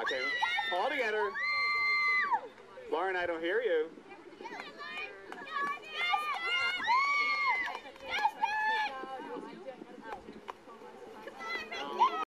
Okay, all together. Lauren, I don't hear you.